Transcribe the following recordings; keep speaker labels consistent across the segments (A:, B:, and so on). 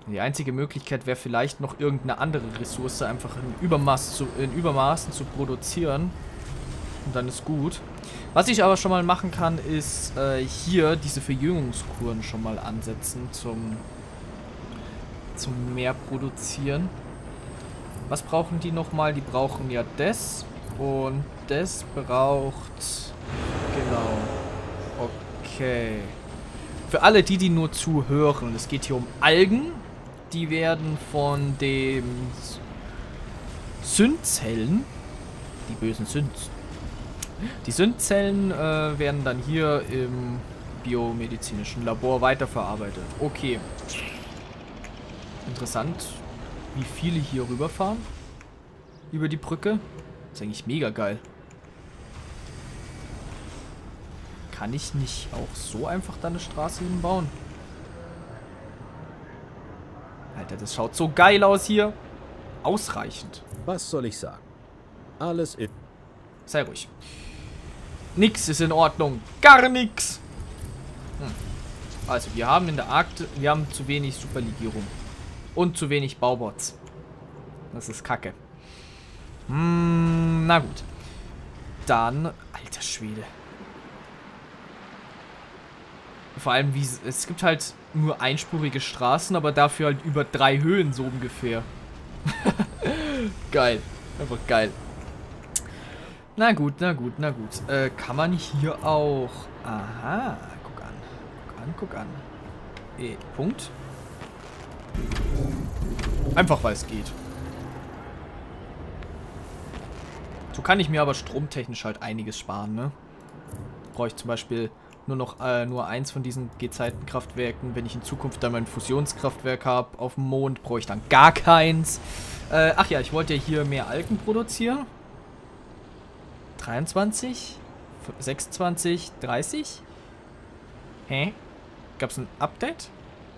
A: Die einzige Möglichkeit wäre vielleicht noch irgendeine andere Ressource einfach in Übermaßen zu produzieren. Und dann ist gut. Was ich aber schon mal machen kann, ist hier diese Verjüngungskuren schon mal ansetzen zum mehr produzieren. Was brauchen die nochmal? Die brauchen ja das. Und das braucht... Genau. Okay. Für alle, die nur zuhören, es geht hier um Algen. Die werden von dem Syndzellen, die bösen Synths, die Syndzellen werden dann hier im biomedizinischen Labor weiterverarbeitet. Okay. Interessant, wie viele hier rüberfahren. Über die Brücke. Das ist eigentlich mega geil. Kann ich nicht auch so einfach da eine Straße hinbauen? Alter, das schaut so geil aus hier. Ausreichend.
B: Was soll ich sagen? Alles in...
A: Sei ruhig. Nix ist in Ordnung. Gar nix. Also, wir haben in der Arktis... Wir haben zu wenig Superlegierung. Und zu wenig Baubots. Das ist kacke. Na gut. Dann... Alter Schwede. Vor allem, wie es gibt halt nur einspurige Straßen, aber dafür halt über 3 Höhen so ungefähr. Geil. Einfach geil. Na gut, na gut, na gut. Kann man hier auch... Aha, guck an. Guck an, guck an. Punkt. Einfach, weil es geht. So kann ich mir aber stromtechnisch halt einiges sparen, ne? Brauche ich zum Beispiel nur eins von diesen Gezeitenkraftwerken. Wenn ich in Zukunft dann mein Fusionskraftwerk habe auf dem Mond, brauche ich dann gar keins. Ach ja, ich wollte ja hier mehr Algen produzieren. 23, 26, 30. Hä? Gab's ein Update?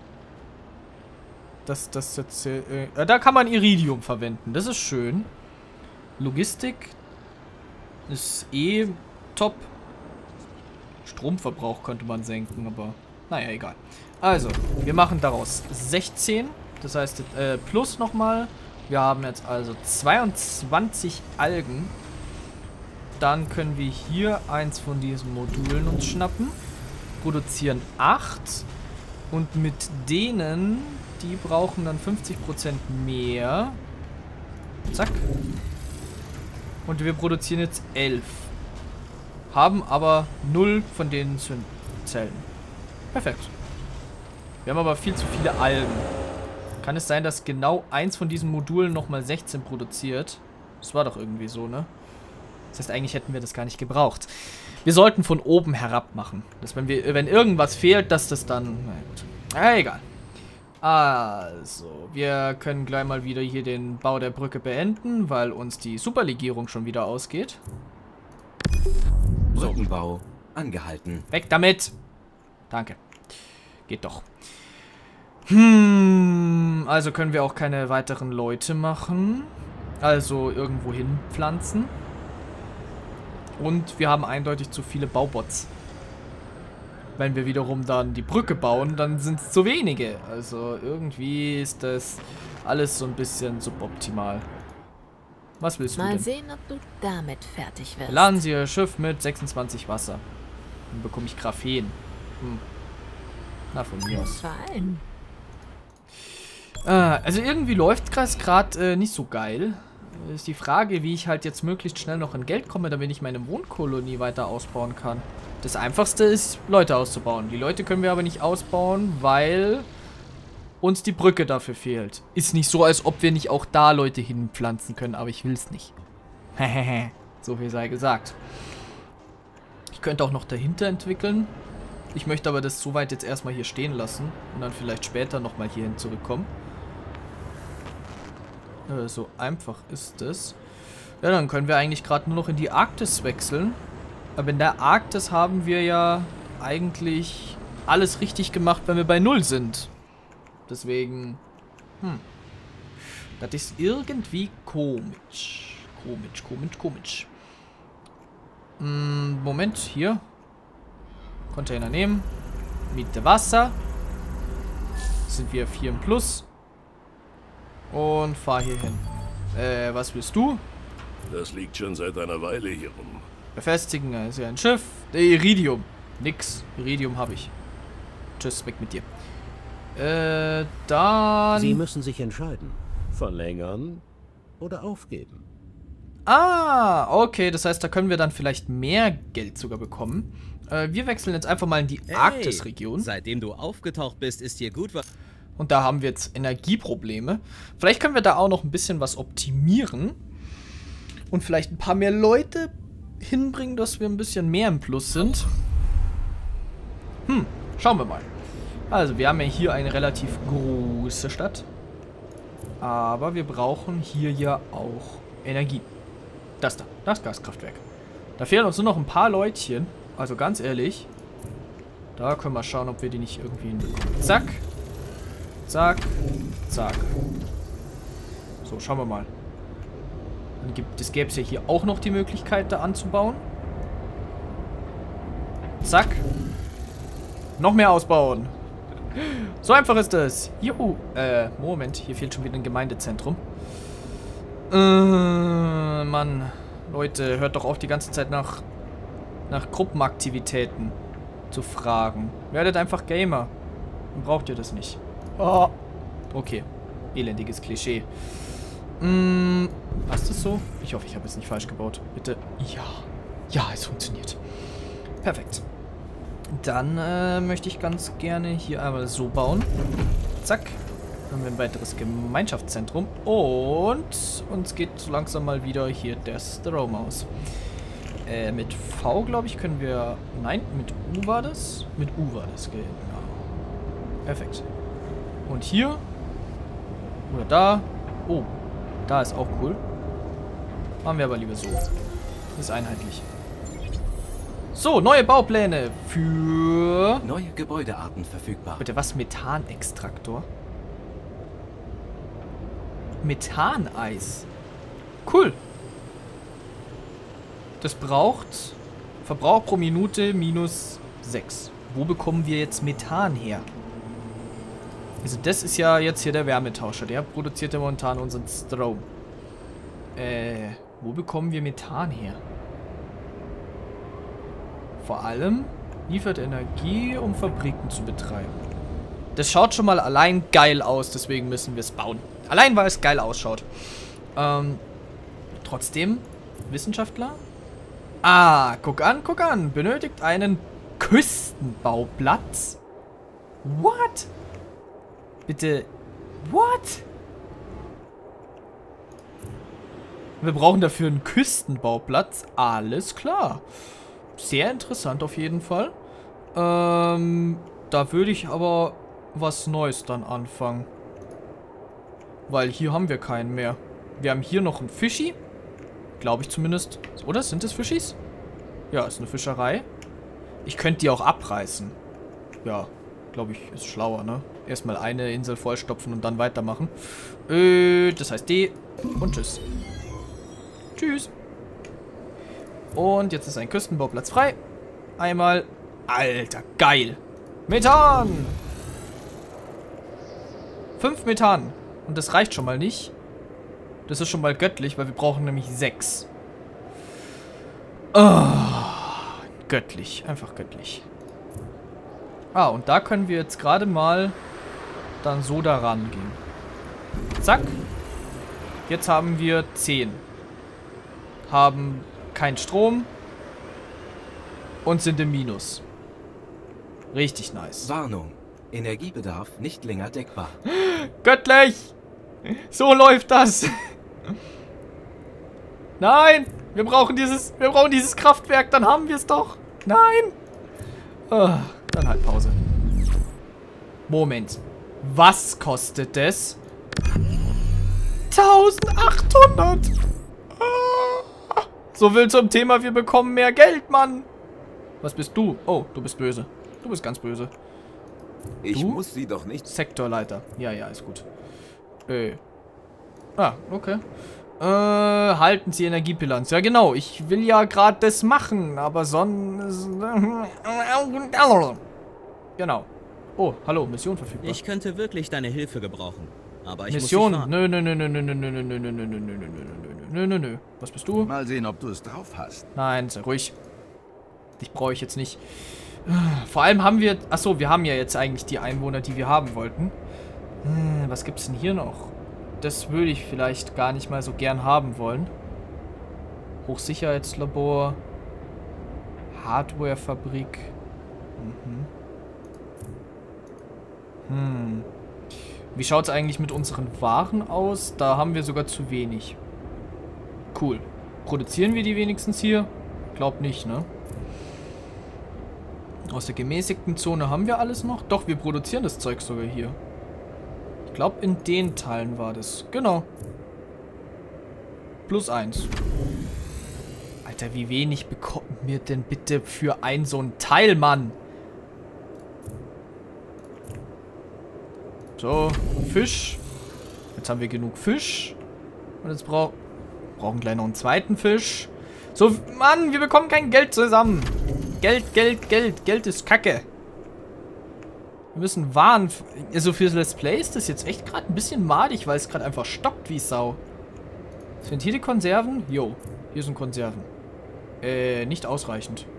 A: Das jetzt... da kann man Iridium verwenden. Das ist schön. Logistik ist eh top. Stromverbrauch könnte man senken, aber naja, egal. Also, wir machen daraus 16. Das heißt, plus nochmal. Wir haben jetzt also 22 Algen. Dann können wir hier eins von diesen Modulen uns schnappen. Produzieren 8. Und mit denen, die brauchen dann 50% mehr. Zack. Und wir produzieren jetzt 11. Haben aber 0 von den Zellen. Perfekt. Wir haben aber viel zu viele Algen. Kann es sein, dass genau eins von diesen Modulen nochmal 16 produziert? Das war doch irgendwie so, ne? Das heißt, eigentlich hätten wir das gar nicht gebraucht. Wir sollten von oben herab machen. Dass wenn irgendwas fehlt, dass das dann... Na gut. Egal. Also, wir können gleich mal wieder hier den Bau der Brücke beenden, weil uns die Superlegierung schon wieder ausgeht.
C: Brückenbau angehalten.
A: Weg damit! Danke. Geht doch. Also können wir auch keine weiteren Leute machen. Also irgendwo hin pflanzen. Und wir haben eindeutig zu viele Baubots. Wenn wir wiederum dann die Brücke bauen, dann sind es zu wenige. Also irgendwie ist das alles so ein bisschen suboptimal. Was willst du denn?
D: Mal sehen, ob du damit fertig wirst.
A: Laden Sie Ihr Schiff mit 26 Wasser. Dann bekomme ich Graphen. Na, von mir aus.
D: Fein.
A: Also irgendwie läuft das gerade nicht so geil. Ist die Frage, wie ich halt jetzt möglichst schnell noch in Geld komme, damit ich meine Wohnkolonie weiter ausbauen kann. Das Einfachste ist, Leute auszubauen. Die Leute können wir aber nicht ausbauen, weil uns die Brücke dafür fehlt. Ist nicht so, als ob wir nicht auch da Leute hinpflanzen können, aber ich will es nicht. Hehehe, so viel sei gesagt. Ich könnte auch noch dahinter entwickeln. Ich möchte aber das soweit jetzt erstmal hier stehen lassen und dann vielleicht später nochmal hierhin zurückkommen. So einfach ist es. Ja, dann können wir eigentlich gerade nur noch in die Arktis wechseln. Aber in der Arktis haben wir ja eigentlich alles richtig gemacht, wenn wir bei 0 sind. Deswegen, das ist irgendwie komisch. Komisch. Moment, hier. Container nehmen. Miete Wasser. Sind wir 4 im Plus. Und fahr hier hin. Was willst du?
E: Das liegt schon seit einer Weile hier rum.
A: Befestigen, ist ja ein Schiff. Iridium. Nix. Iridium habe ich. Tschüss, weg mit dir. Dann...
B: Sie müssen sich entscheiden. Verlängern oder aufgeben.
A: Ah, okay. Das heißt, da können wir dann vielleicht mehr Geld sogar bekommen. Wir wechseln jetzt einfach mal in die Arktisregion.
F: Seitdem du aufgetaucht bist, ist dir gut was...
A: Und da haben wir jetzt Energieprobleme. Vielleicht können wir da auch noch ein bisschen was optimieren. Und vielleicht ein paar mehr Leute hinbringen, dass wir ein bisschen mehr im Plus sind. Schauen wir mal. Also, wir haben ja hier eine relativ große Stadt. Aber wir brauchen hier ja auch Energie. Das da, das Gaskraftwerk. Da fehlen uns nur noch ein paar Leutchen. Also ganz ehrlich. Da können wir schauen, ob wir die nicht irgendwie hinbekommen. Zack. Zack. Zack. So, schauen wir mal. Dann gäbe es ja hier auch noch die Möglichkeit, da anzubauen. Zack. Noch mehr ausbauen. So einfach ist es. Juhu. Moment. Hier fehlt schon wieder ein Gemeindezentrum. Mann. Leute, hört doch auf die ganze Zeit nach Gruppenaktivitäten zu fragen. Werdet einfach Gamer. Dann braucht ihr das nicht. Oh. Okay. Elendiges Klischee. Passt das so? Ich hoffe, ich habe es nicht falsch gebaut. Bitte. Ja. Ja, es funktioniert. Perfekt. Dann möchte ich ganz gerne hier einmal so bauen. Zack. Dann haben wir ein weiteres Gemeinschaftszentrum. Und uns geht so langsam mal wieder hier der Strom aus. Mit V, glaube ich, können wir... Nein, mit U war das? Mit U war das, genau. Perfekt. Und hier. Oder da. Oh, da ist auch cool. Machen wir aber lieber so. Ist einheitlich. So, neue Baupläne für...
C: Neue Gebäudearten verfügbar.
A: Bitte, was? Methanextraktor? Methaneis. Cool. Das braucht Verbrauch pro Minute minus 6. Wo bekommen wir jetzt Methan her? Also das ist ja jetzt hier der Wärmetauscher. Der produziert ja momentan unseren Strom. Wo bekommen wir Methan her? Vor allem liefert Energie, um Fabriken zu betreiben. Das schaut schon mal allein geil aus, deswegen müssen wir es bauen. Allein, weil es geil ausschaut. Trotzdem, Wissenschaftler? Ah, guck an. Benötigt einen Küstenbauplatz? What? Bitte, what? Wir brauchen dafür einen Küstenbauplatz. Alles klar. Sehr interessant auf jeden Fall. Da würde ich aber was Neues dann anfangen. Weil hier haben wir keinen mehr. Wir haben hier noch einen Fischi. Glaube ich zumindest. Oder? Sind es Fischis? Ja, ist eine Fischerei. Ich könnte die auch abreißen. Ja, glaube ich, ist schlauer, ne? Erstmal eine Insel vollstopfen und dann weitermachen. Das heißt D. Und tschüss. Tschüss. Und jetzt ist ein Küstenbauplatz frei. Einmal. Alter, geil. Methan. 5 Methan. Und das reicht schon mal nicht. Das ist schon mal göttlich, weil wir brauchen nämlich 6. Oh, göttlich. Einfach göttlich. Ah, und da können wir jetzt gerade mal dann so daran gehen. Zack. Jetzt haben wir 10. Haben keinen Strom. Und sind im Minus. Richtig nice.
C: Warnung. Energiebedarf nicht länger deckbar.
A: Göttlich! So läuft das. Nein! Wir brauchen dieses Kraftwerk, dann haben wir es doch. Nein! Oh, dann halt Pause. Moment. Was kostet es? 1800! So viel zum Thema, wir bekommen mehr Geld, Mann. Was bist du? Oh, du bist böse. Du bist ganz böse.
E: Ich
A: Du?
E: muss sie doch nicht...
A: Sektorleiter. Ja, ist gut. Ah, okay. Halten Sie Energiebilanz. Ja, genau. Ich will ja gerade das machen, aber sonst... Genau. Oh, hallo. Mission verfügbar.
F: Ich könnte wirklich deine Hilfe gebrauchen. Aber ich
A: Mission.
F: muss dich
A: Nö, nö, nö, nö, nö, nö, nö, nö, nö, nö, nö, nö, nö, nö, nö, nö. Was bist du?
G: Mal sehen, ob du es drauf hast.
A: Nein, sei ruhig. Dich brauche ich jetzt nicht. Vor allem haben wir... Achso, wir haben ja jetzt eigentlich die Einwohner, die wir haben wollten. Was gibt's denn hier noch? Das würde ich vielleicht gar nicht mal so gern haben wollen. Hochsicherheitslabor. Hardwarefabrik. Wie schaut es eigentlich mit unseren Waren aus? Da haben wir sogar zu wenig. Cool. Produzieren wir die wenigstens hier? Glaub nicht, ne? Aus der gemäßigten Zone haben wir alles noch? Doch, wir produzieren das Zeug sogar hier. Ich glaube, in den Teilen war das. Genau. +1. Alter, wie wenig bekommen wir denn bitte für so ein Teil, Mann? So, Fisch. Jetzt haben wir genug Fisch. Und jetzt brauchen gleich noch einen zweiten Fisch. So, Mann, wir bekommen kein Geld zusammen. Geld, Geld, Geld. Geld ist Kacke. Wir müssen Waren... Also fürs Let's Play ist das jetzt echt gerade ein bisschen madig, weil es gerade einfach stockt wie Sau. Sind hier die Konserven? Jo, hier sind Konserven. Nicht ausreichend.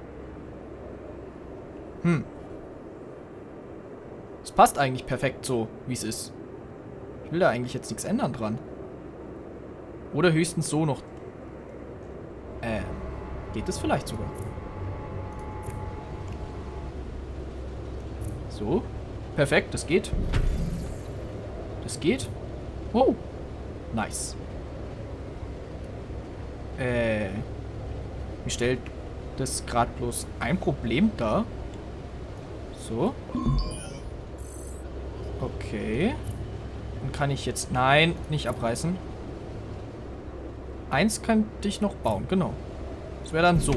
A: Es passt eigentlich perfekt so, wie es ist. Ich will da eigentlich jetzt nichts ändern dran. Oder höchstens so noch. Geht das vielleicht sogar? So. Perfekt, das geht. Das geht. Wow. Nice. Mir stellt das gerade bloß ein Problem dar. So. Okay. Dann kann ich jetzt... Nein, nicht abreißen. Eins könnte ich noch bauen, genau. Das wäre dann so.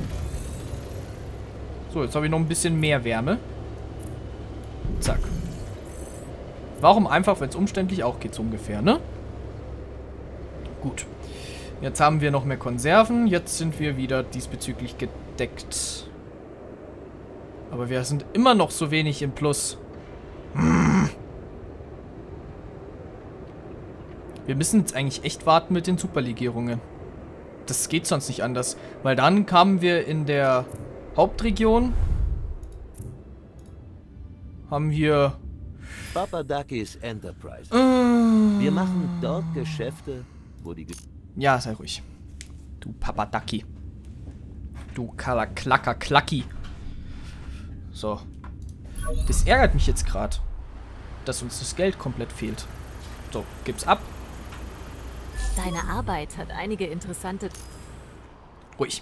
A: So, jetzt habe ich noch ein bisschen mehr Wärme. Zack. Warum einfach, wenn es umständlich auch geht, so ungefähr, ne? Gut. Jetzt haben wir noch mehr Konserven. Jetzt sind wir wieder diesbezüglich gedeckt. Aber wir sind immer noch so wenig im Plus. Wir müssen jetzt eigentlich echt warten mit den Superlegierungen. Das geht sonst nicht anders. Weil dann kamen wir in der Hauptregion. Haben wir...
B: Papadakis Enterprise. Wir machen dort Geschäfte, wo die...
A: Ja, sei ruhig. Du Papadaki. Du Klacki. So. Das ärgert mich jetzt gerade, dass uns das Geld komplett fehlt. So, gib's ab.
D: Deine Arbeit hat einige interessante...
A: Ruhig.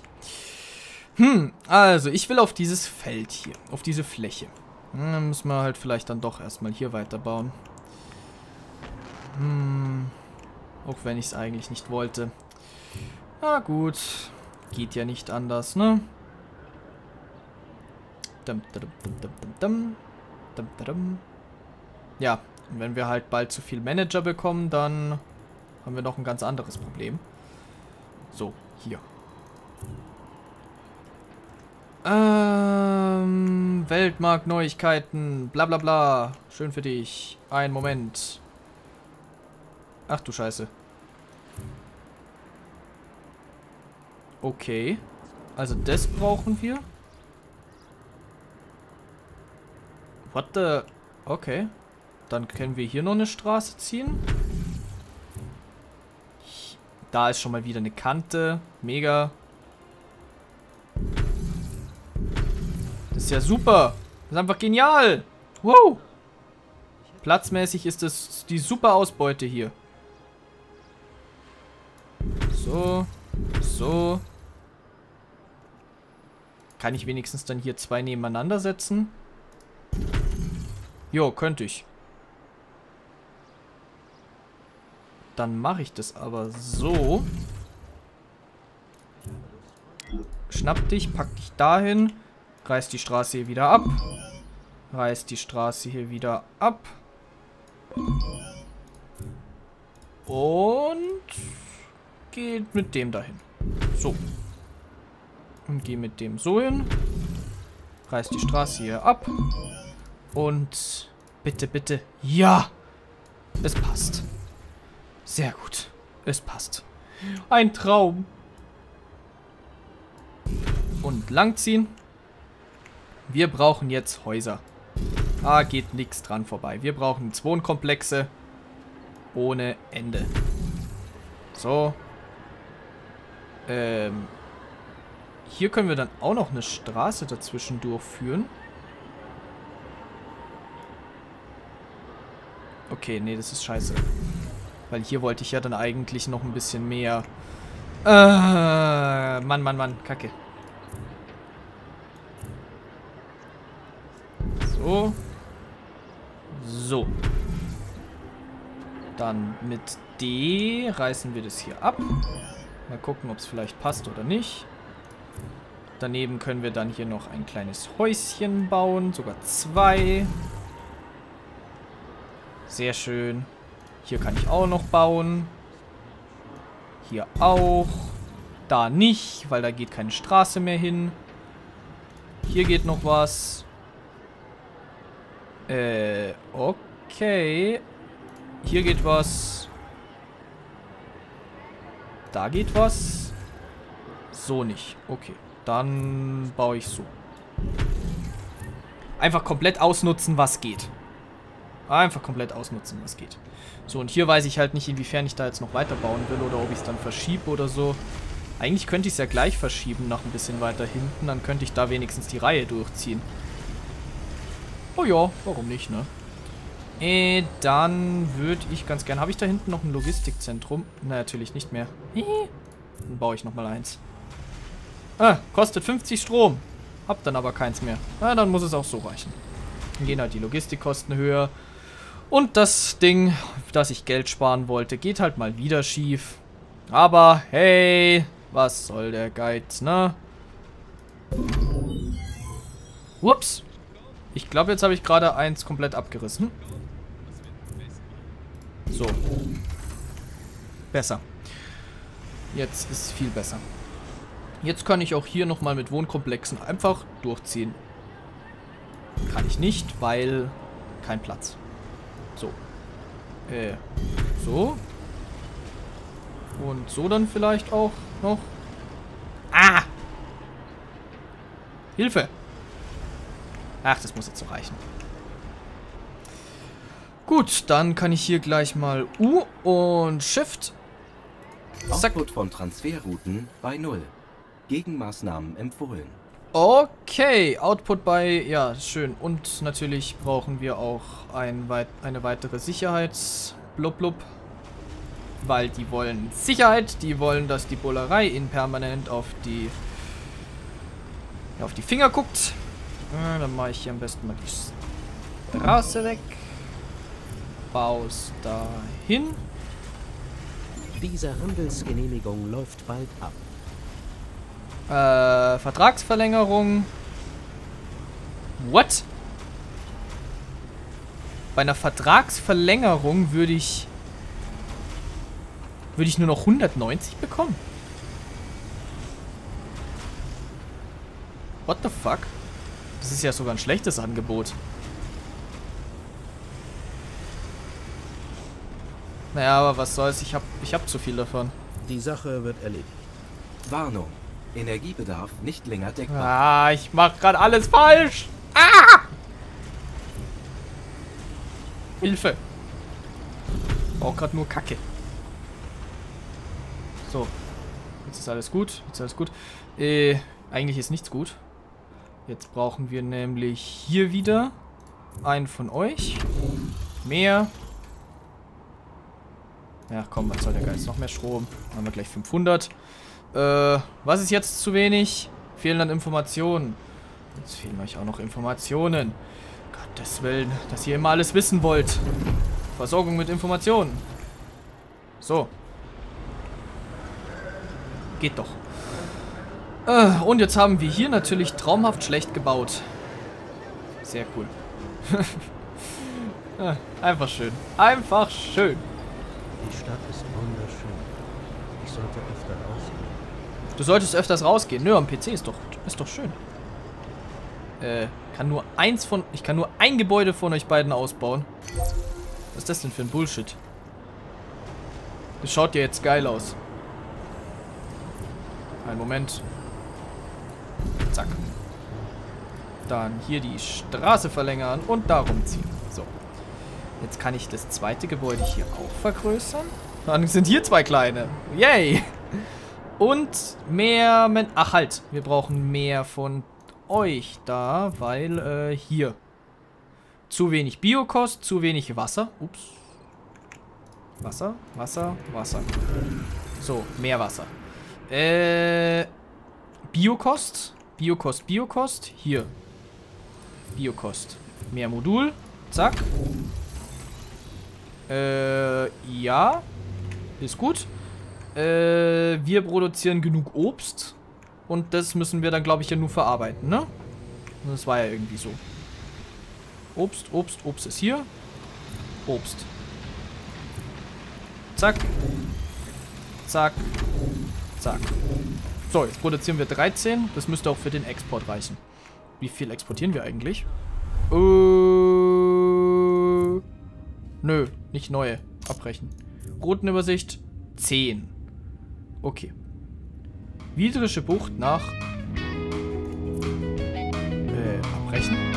A: Also, ich will auf dieses Feld hier. Auf diese Fläche. Dann müssen wir halt vielleicht dann doch erstmal hier weiterbauen. Auch wenn ich es eigentlich nicht wollte. Na gut. Geht ja nicht anders, ne? Ja, und wenn wir halt bald zu viel Manager bekommen, dann haben wir noch ein ganz anderes Problem. So, hier. Weltmarktneuigkeiten, bla bla bla. Schön für dich. Einen Moment. Ach du Scheiße. Okay. Also das brauchen wir. What the... Okay. Dann können wir hier noch eine Straße ziehen. Da ist schon mal wieder eine Kante. Mega. Das ist ja super. Das ist einfach genial. Wow. Platzmäßig ist das die super Ausbeute hier. So. So. Kann ich wenigstens dann hier zwei nebeneinander setzen? Jo, könnte ich. Dann mache ich das aber so. Schnapp dich, pack dich dahin. Reiß die Straße hier wieder ab. Reiß die Straße hier wieder ab. Und geht mit dem dahin. So. Und geh mit dem so hin. Reiß die Straße hier ab. Und bitte, bitte. Ja! Es passt. Sehr gut. Es passt. Ein Traum. Und langziehen. Wir brauchen jetzt Häuser. Da geht nichts dran vorbei. Wir brauchen Wohnkomplexe ohne Ende. So. Hier können wir dann auch noch eine Straße dazwischen durchführen. Okay, nee, das ist scheiße. Weil hier wollte ich ja dann eigentlich noch ein bisschen mehr... Mann, Kacke. So. So. Dann mit D reißen wir das hier ab. Mal gucken, ob es vielleicht passt oder nicht. Daneben können wir dann hier noch ein kleines Häuschen bauen. Sogar 2. Sehr schön. Hier kann ich auch noch bauen. Hier auch. Da nicht, weil da geht keine Straße mehr hin. Hier geht noch was. Okay. Hier geht was. Da geht was. So nicht. Okay. Dann baue ich so. Einfach komplett ausnutzen, was geht. Einfach komplett ausnutzen, was geht. So, und hier weiß ich halt nicht, inwiefern ich da jetzt noch weiter bauen will oder ob ich es dann verschiebe oder so. Eigentlich könnte ich es ja gleich verschieben nach ein bisschen weiter hinten. Dann könnte ich da wenigstens die Reihe durchziehen. Oh ja, warum nicht, ne? Dann würde ich ganz gern... Habe ich da hinten noch ein Logistikzentrum? Na, natürlich nicht mehr. Dann baue ich nochmal eins. Kostet 50 Strom. Hab dann aber keins mehr. Na, dann muss es auch so reichen. Dann gehen halt die Logistikkosten höher. Und das Ding, das ich Geld sparen wollte, geht halt mal wieder schief. Aber, hey, was soll der Geiz, ne? Ups. Ich glaube, jetzt habe ich gerade eins komplett abgerissen. So. Besser. Jetzt ist es viel besser. Jetzt kann ich auch hier nochmal mit Wohnkomplexen einfach durchziehen. Kann ich nicht, weil kein Platz. So. So. Und so dann vielleicht auch noch. Ah! Hilfe! Ach, das muss jetzt so reichen. Gut, dann kann ich hier gleich mal U und Shift. Zack.
C: Output von Transferrouten bei 0. Gegenmaßnahmen empfohlen.
A: Okay, Output bei... Ja, schön. Und natürlich brauchen wir auch eine weitere Sicherheitsblub-blub. Weil die wollen Sicherheit. Die wollen, dass die Bullerei ihnen permanent auf die Finger guckt. Dann mache ich hier am besten mal die Straße weg. Baus dahin.
B: Diese Handelsgenehmigung läuft bald ab.
A: Vertragsverlängerung. What? Bei einer Vertragsverlängerung würde ich nur noch 190 bekommen. What the fuck? Das ist ja sogar ein schlechtes Angebot. Naja, aber was soll's? Ich hab zu viel davon.
B: Die Sache wird erledigt.
C: Warnung. Energiebedarf nicht länger deckbar.
A: Ah, ich mach gerade alles falsch. Ah! Hilfe. Ich brauch gerade nur Kacke. So. Jetzt ist alles gut. Jetzt ist alles gut. Eigentlich ist nichts gut. Jetzt brauchen wir nämlich hier wieder einen von euch. Mehr. Ja, komm, was soll der Geist? Noch mehr Strom. Dann haben wir gleich 500. Was ist jetzt zu wenig? Fehlen dann Informationen. Jetzt fehlen euch auch noch Informationen. Gottes Willen, dass ihr immer alles wissen wollt. Versorgung mit Informationen. So. Geht doch. Und jetzt haben wir hier natürlich traumhaft schlecht gebaut. Sehr cool. Einfach schön. Einfach schön.
B: Die Stadt ist wunderschön. Ich sollte öfter rausgehen.
A: Du solltest öfters rausgehen. Nö, am PC ist doch schön. Ich kann nur ein Gebäude von euch beiden ausbauen. Was ist das denn für ein Bullshit? Das schaut ja jetzt geil aus. Einen Moment. Zack. Dann hier die Straße verlängern und da rumziehen. So. Jetzt kann ich das zweite Gebäude hier auch vergrößern. Dann sind hier 2 kleine. Yay! Und mehr... Ach halt, wir brauchen mehr von euch da, weil hier. Zu wenig Biokost, zu wenig Wasser. Ups. Wasser, Wasser, Wasser. So, mehr Wasser. Biokost. Biokost, Biokost. Hier. Biokost. Mehr Modul. Zack. Ja. Ist gut. Wir produzieren genug Obst. Und das müssen wir dann, glaube ich, ja nur verarbeiten, ne? Das war ja irgendwie so. Obst, Obst, Obst ist hier. Obst. Zack. Zack. Zack. So, jetzt produzieren wir 13. Das müsste auch für den Export reichen. Wie viel exportieren wir eigentlich? Nö, nicht neue. Abbrechen. Routenübersicht 10. Okay. Wiederische Bucht nach... abbrechen.